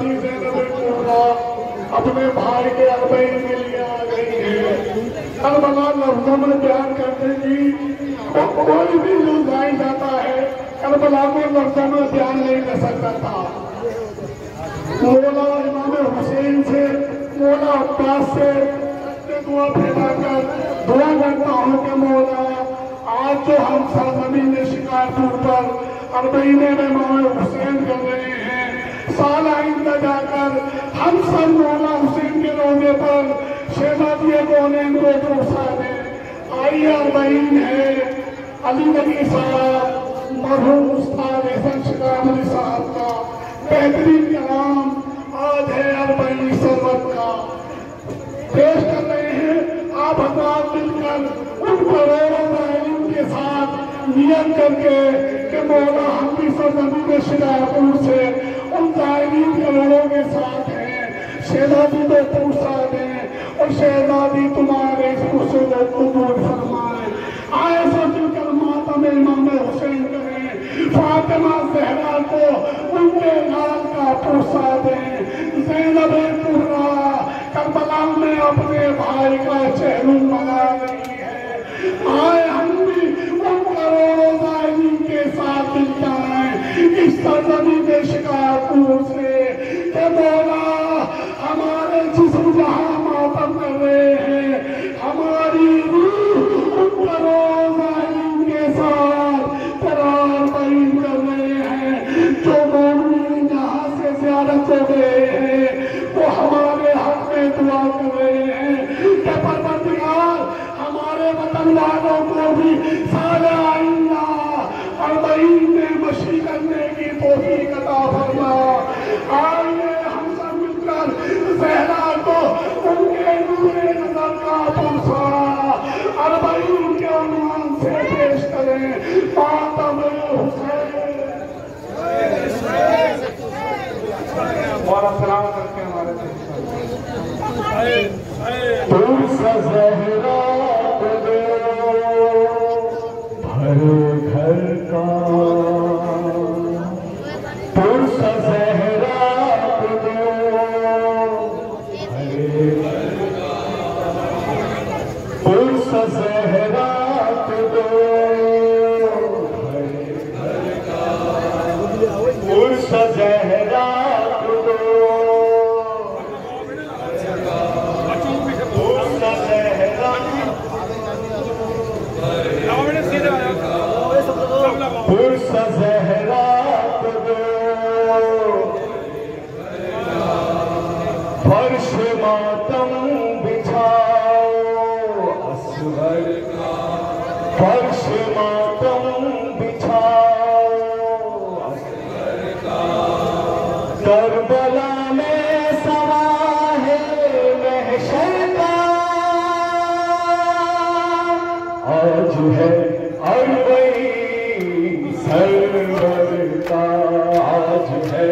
शहजादी ज़ैनब कुबरा अपने भाई के अरबईन के लिए आ गई है। करबला लफ्जों में बयान करने की कोई भी जो जान जाता है करबला को लफ्जों में बयान नहीं कर सकता था। मौला इमाम हुसैन से, मौला अब्बास से दुआ फैलाकर दुआ करता हूँ कि मौला आज जो हम सरजमीन शिकारपुर पर अरबईने में इमाम हुसैन कर रहे हैं, साल आइंदा जाकर हम सब मौला हुसैन के रोजे पर शहजादी कौनैन को पहुंचा दें। आइए अरबईन है अली नबी साहब मरहूम उस्ताद हसन शिकारपुरी साहब का बेहतरीन कलाम आज है अरबईन सरवत का पेश कर रहे हैं। आप हजरात मिलकर उन करोड़ों तालीम के साथ नियत करके कि मौला हम भी सरजमीन शिकारपुर से उन तालीम करोड़ों के साथ हैं, शहजादी को पहुंचा दें और शहजादी तुम्हारे गुस्से को कबूल फरमाए। आए सो मिलकर मातम इमाम हुसैन करें, फातिमा ज़हरा को उनके लाल का पहुंचा दें। ज़ैनब कुबरा करबला में अपने भाई का चेहरा बना रही है। आए हम भी उन करोड़ों तालीम के साथ मिलता है इस सरजमीन के शिकारपुर से कि मौला हमारे जिस्म जहां मातम कर रहे हैं, हमारी रूह उन करोड़ों तालीम के साथ करार बईन कर रहे हैं। जो मोमिन जहां से ज़ियारत हो गए हैं वो हमारे हक में दुआ कर रहे हैं कि परवरदिगार हमारे वतन वालों को भी साल आइंदा अरबईन में मशी करने की तौफीक अता फरमा। आइए हम सब मिलकर ज़हरा को उनके नूरे नज़र का पहुंचा अरबईन के उन्वान से पेश करें। मातम हुसैन और सलाम करके हमारे ज़हरा भर घर का पुरसा ज़हरा पुरसा ज़हरा पुरसा ज़हरा पुरसा ज़हरा फर्श मातम बिछाओ असगर फर्श मातम बिछाओ करबला में सवा है महशर का आज है अरबईन सरवर का आज है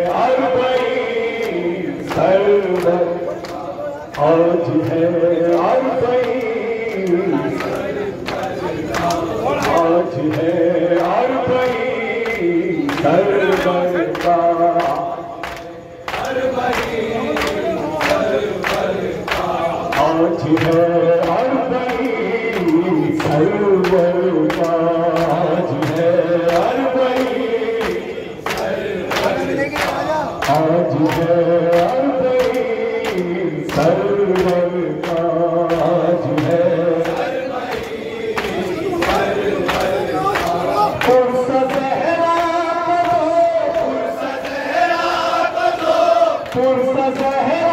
अरबईन सरवर आज है अरबईन आज है अरबईन सरवर का आज है अरबईन सरवर का आज है अरबईन आज है अरबईन सरवर का आज है पुरसा ज़हरा पुरसा ज़हरा पुरसा ज़हरा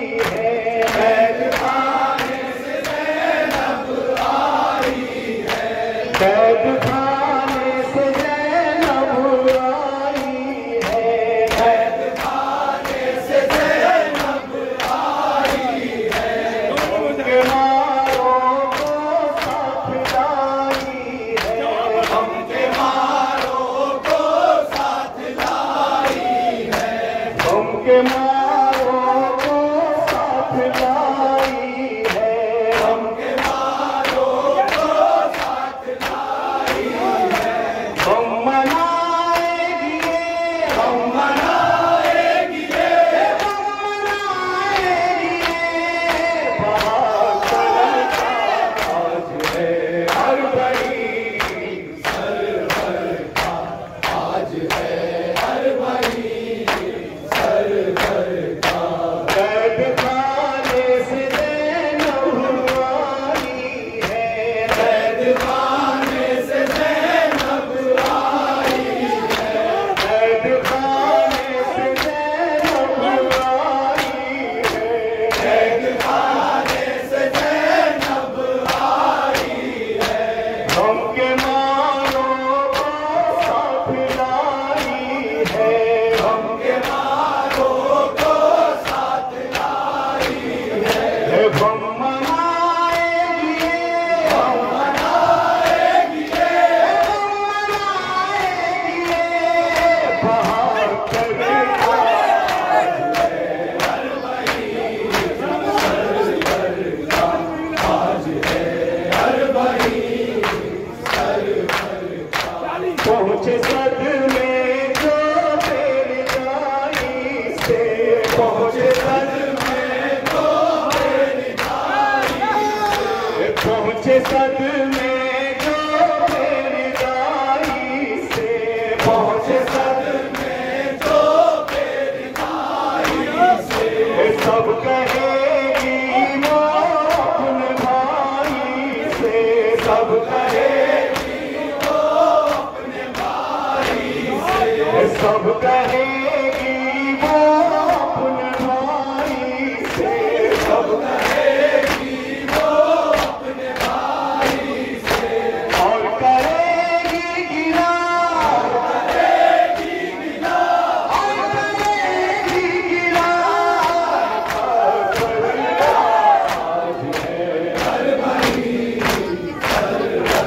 है पहुँचे सदमे जो तेरी गाई से, पहुँचे सदमे जो तेरी गाई से, पहुँचे सदमे जो तेरी गाई से, पहुँचे सदमे जो तेरी गाई से। सब कहेगी वो अपने भाई से, सब कहेगी वो अपने भाई से, सब कहेगी वो अपने भाई से, सब कहेगी वो अपने भाई से। और करेगी गिला, और करेगी गिला, और करेगी गिला, हर भाई, हर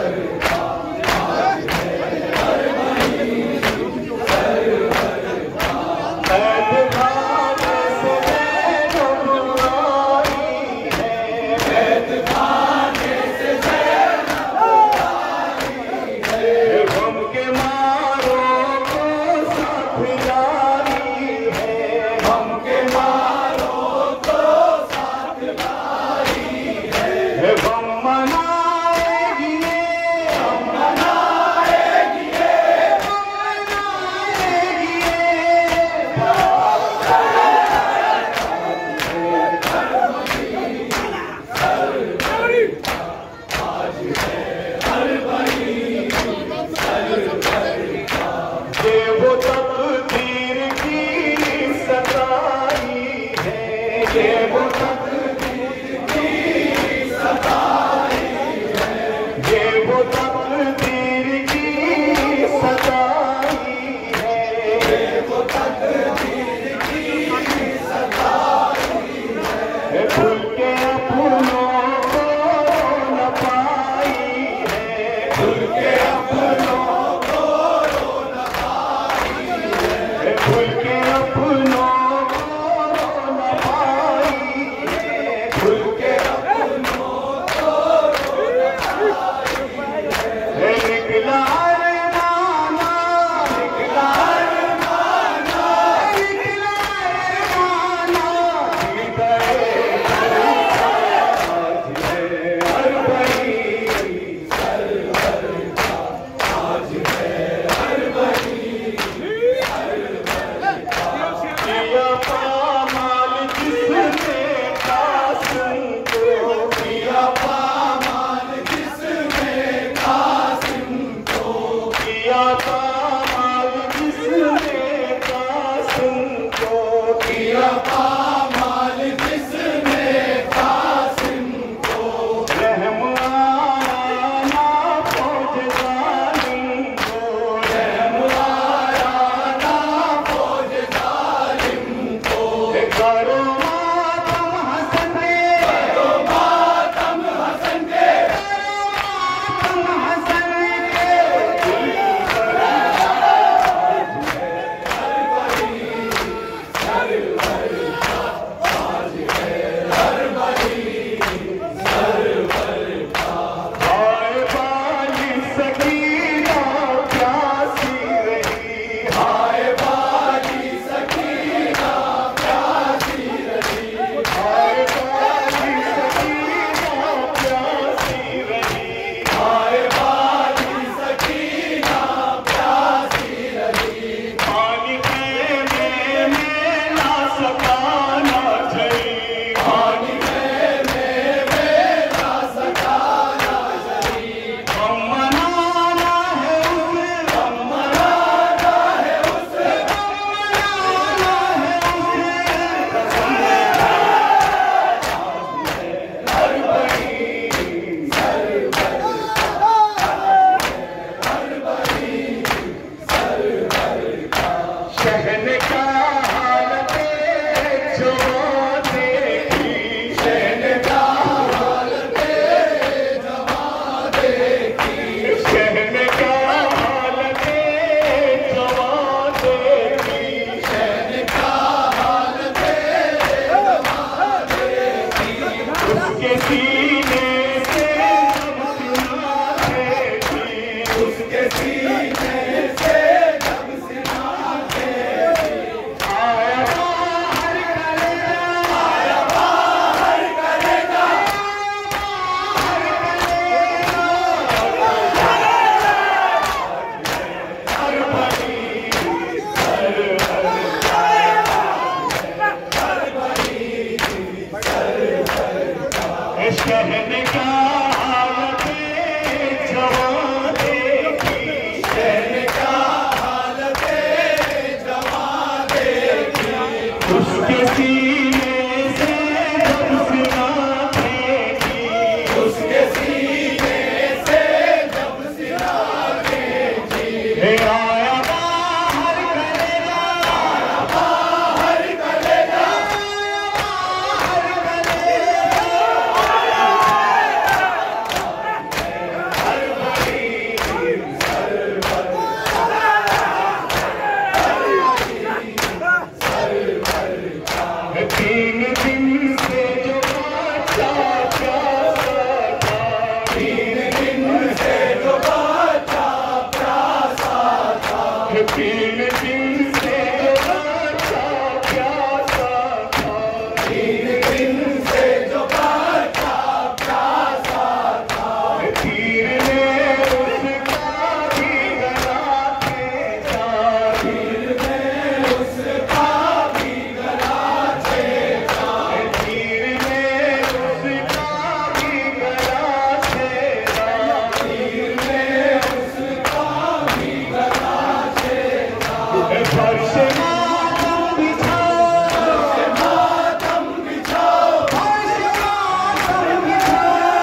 तीन दिन से जो बच्चा प्यासा था, तीन दिन से जो बच्चा प्यासा था, तीन दिन से जो बच्चा प्यासा था, तीर ने उसका भी गला छेदा, तीर ने उसका भी गला छेदा, तीर ने उसका भी गला छेदा, तीर ने उसका भी गला छेदा। फर्श मातम बिछाओ, फर्श मातम बिछाओ, फर्श मातम बिछाओ।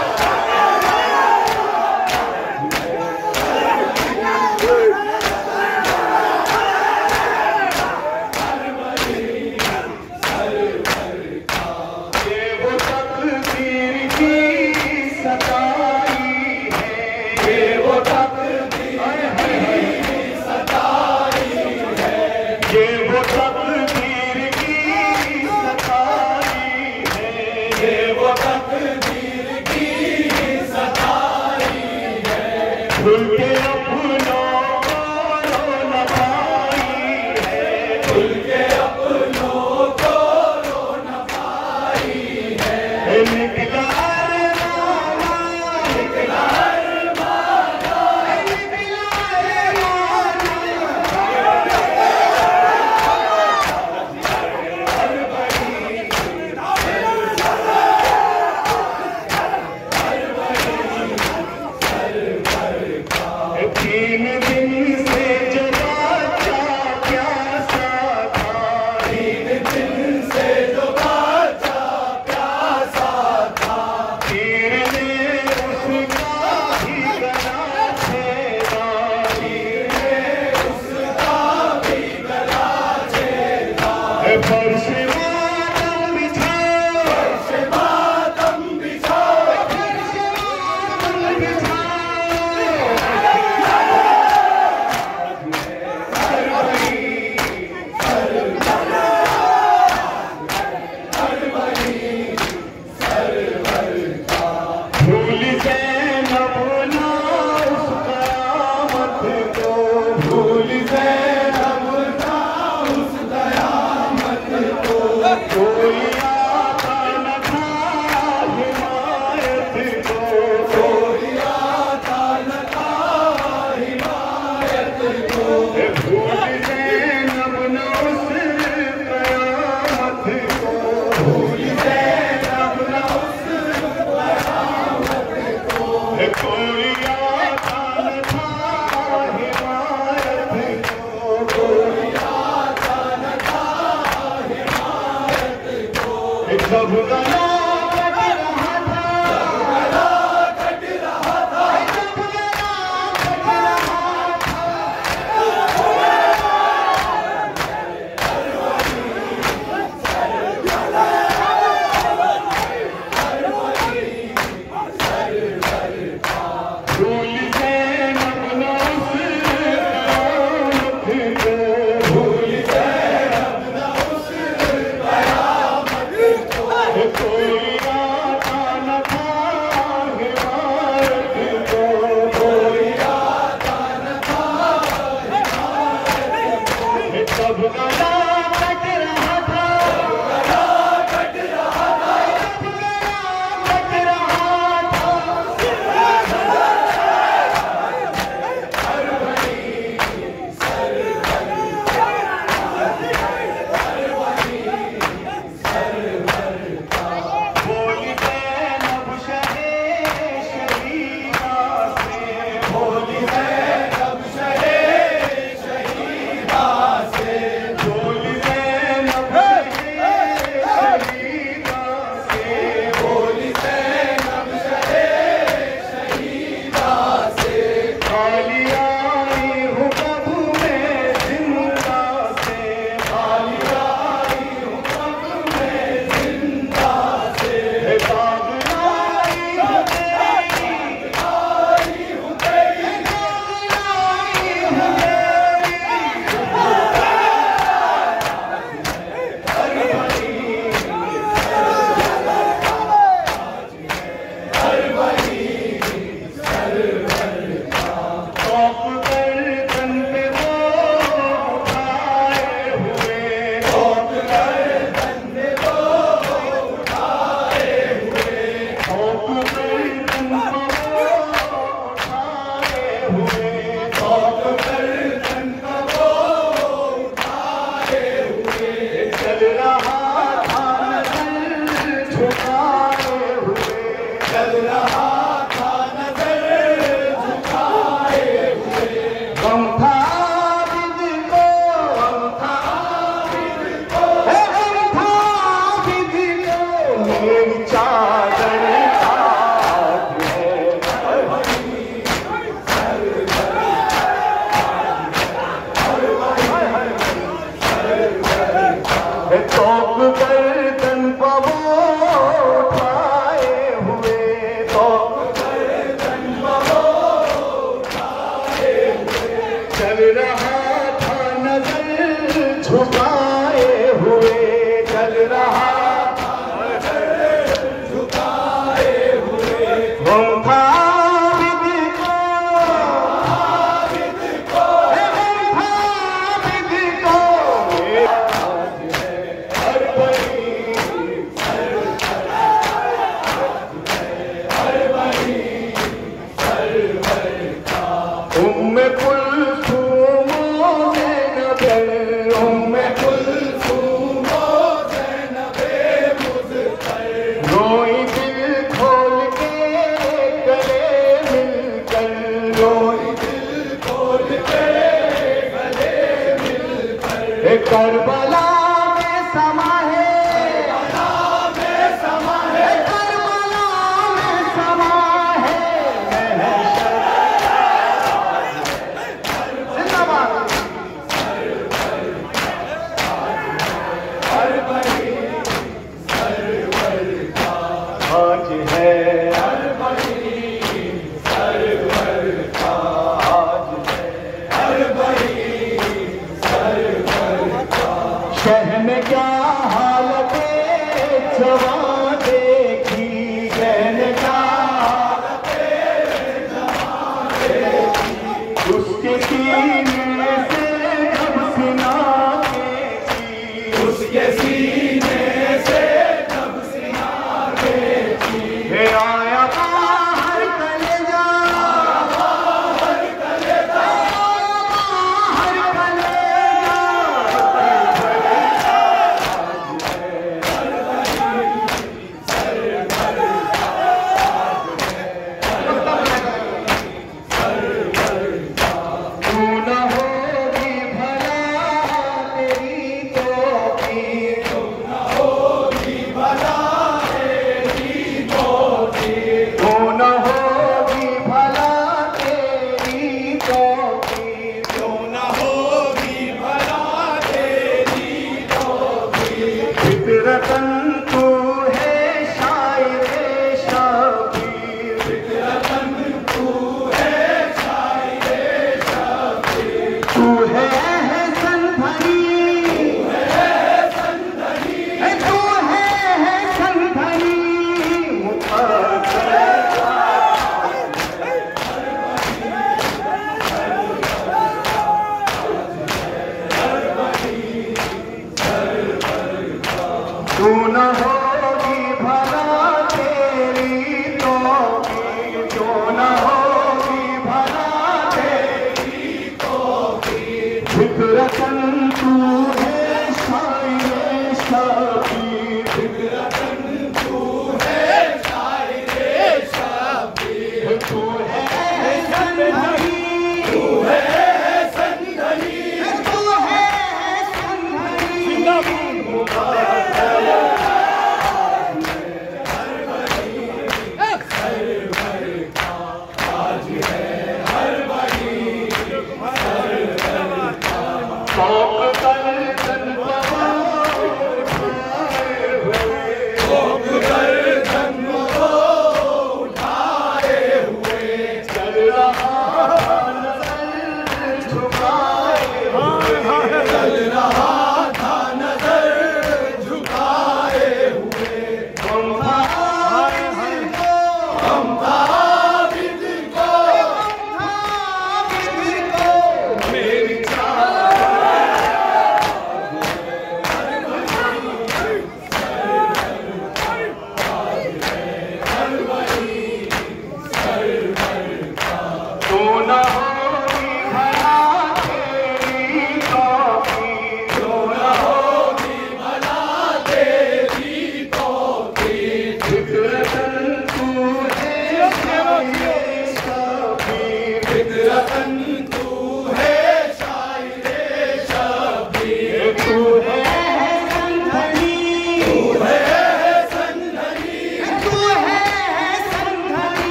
ये वो तकदीर की सताई है, ये वो तकदीर की सताई है, ये वो तकदीर की सताई है, ये वो तकदीर की सताई है। खुल के अपनों को न पाई है, खुल के अपनों को न पाई है। निकला अरमाना, निकला अरमाना, निकला अरमाना। करबला में समा है, करबला में समा है, करबला में समा है। जिंदाबाद। आज है शहर में क्या हालत जवां देखी, शहर क्या हालत जवां देखी, उसके सीने से जब सिना देखी, उसके सीने से जब सिना देखी, हे आया बाहर कलेजा, बाहर कलेजा, बाहर कलेजा। फितरतन तू है शायरे शाबीर, फितरतन तू है शायरे शाबीर, तू है हसन धनी, तू है हसन धनी, तू है हसन धनी मुक़द्दर। तू न होगी भला तेरी तौकीर, तू न होगी भला तेरी तौकीर, फितरतन तू है शायरे शाबीर, फितरतन तू है शायरे शाबीर, तू है हसन धनी, तू है हसन धनी, तू है हसन धनी मुक़द्दर। तू न